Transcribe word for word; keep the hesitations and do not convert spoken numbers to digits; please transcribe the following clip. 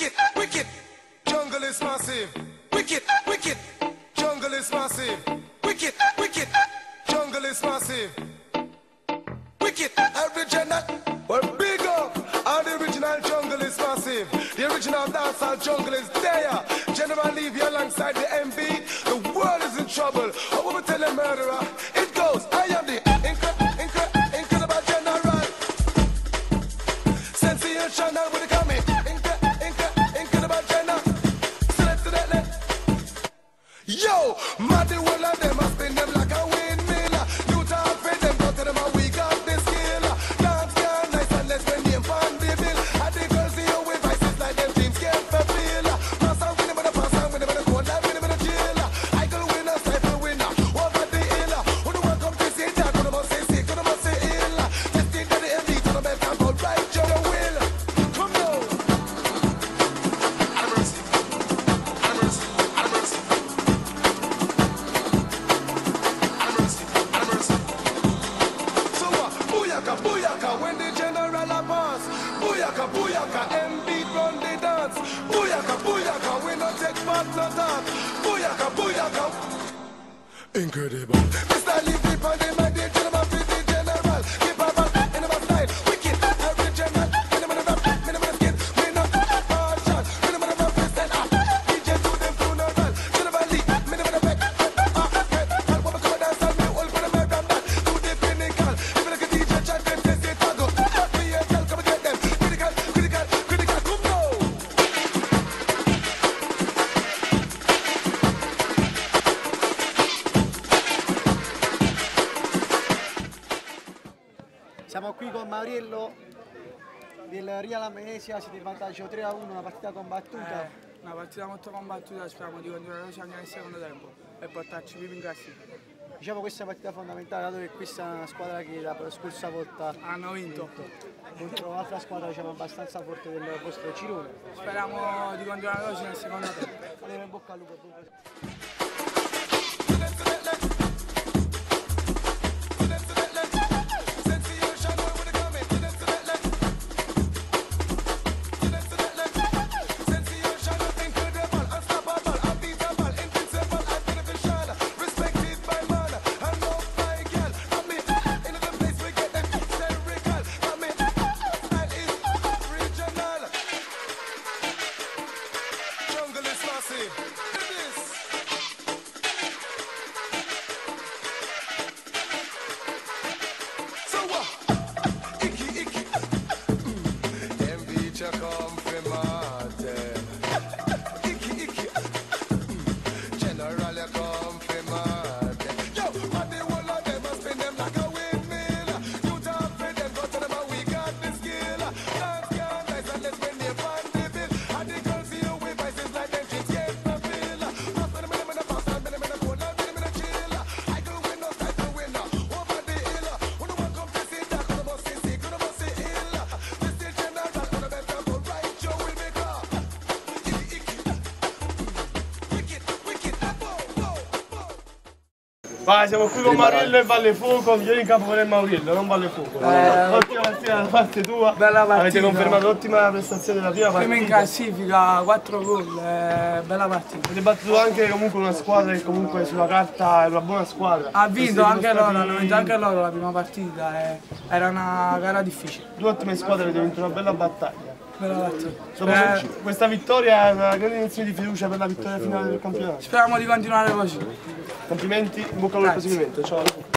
Wicked, wicked, jungle is massive. Wicked, wicked, jungle is massive. Wicked, wicked, jungle is massive. Wicked, original, well big up. And the original jungle is massive. The original dancehall jungle is there. General Levy alongside the M B. The world is in trouble. What will we tell a murderer? It goes, I am the incredible, incredible, incredible general. Sensational with the coming. Incredible, incredible, incredible general. Select to that left. Yo, mad the whole of them. I spin them like a windmill. You talk for them, go to them and we got the skill. Dance girl, nice and let's spend them on the bill. And the girls see you with vices like them dreams can't fulfill. Pass on with them and a pass on with them and a cold life with them and a chill. I go winner, cypher winner, over the hill. Who the one come to say that, who the must say sick, who the must say ill. Testing to the elite, to the best and go right, Joe will. Come now. Have mercy, have mercy, have mercy. Have mercy, have mercy. So what? Booyaka, booyaka, when the general a pass. Booyaka, booyaka, M beat run the dance. Booyaka, booyaka, we no take part no talk. Booyaka, booyaka. Incredible. Mister Levy on the mic, the gentleman for the general. Keep a back in my style. Wicked, original. Minimum of rap, minimum of skin. Minimum of passion. Minimum of rap, stand up. D J to them funeral. General Lee, minimum of back. Ah, head. And when we come and dance, I'll be all for the murder and that. To the pinnacle. If you like a D J, chat them, test it, tago. Back to your girl, come and get them. Critical, critical, critical, come now. Siamo qui con Mauriello del Real Amnesia, siete in vantaggio tre a uno, una partita combattuta. Eh, una partita molto combattuta, speriamo di continuare così anche nel secondo tempo e portarci più in classifica. Diciamo questa è una partita fondamentale, dato che questa è una squadra che la scorsa volta Hanno vinto. contro un'altra squadra diciamo abbastanza forte del vostro girone. Speriamo di continuare così nel secondo tempo. Allora in bocca al lupo. buon proseguimento. Jungle is massive. It is. So what? Icky, icky. Them beach a come from Martin. Icky, icky. General a come from Martin. Yo, what the whole of them a spin them like a windmill. You talk for them, go to them and we got the skill. Dance girl, nice and let's win the fun the bill. And the girls see you with vices like them dreams can't fulfill. Pass with them in the pass and them in the cold and them in the chill. I go win no title winner, over the hill. Who the one come to see that, who the must say sick, who the must say ill. This is general, who the better go right, Joe will make up. Icky, icky. Wicked, wicked, whoa, whoa, whoa. Vai, siamo qui con Mauriello e Valle Fuoco, vieni in campo con il Mauriello, non Valle Fuoco. Eh, Ottima partita da parte tua, bella partita. avete confermato l'ottima prestazione della prima partita. Prima in classifica, quattro gol, eh, bella partita. Avete battuto anche comunque una squadra che comunque sulla carta è una buona squadra. Ha vinto Siete anche loro, dimostrati- hanno vinto anche loro la prima partita, eh, era una gara difficile. Due ottime squadre, avete vinto una bella battaglia. Bella partita. Dopo Eh, questa vittoria è una grande iniezione di fiducia per la vittoria finale del campionato. speriamo di continuare così. Complimenti, in bocca al lupo al proseguimento, ciao.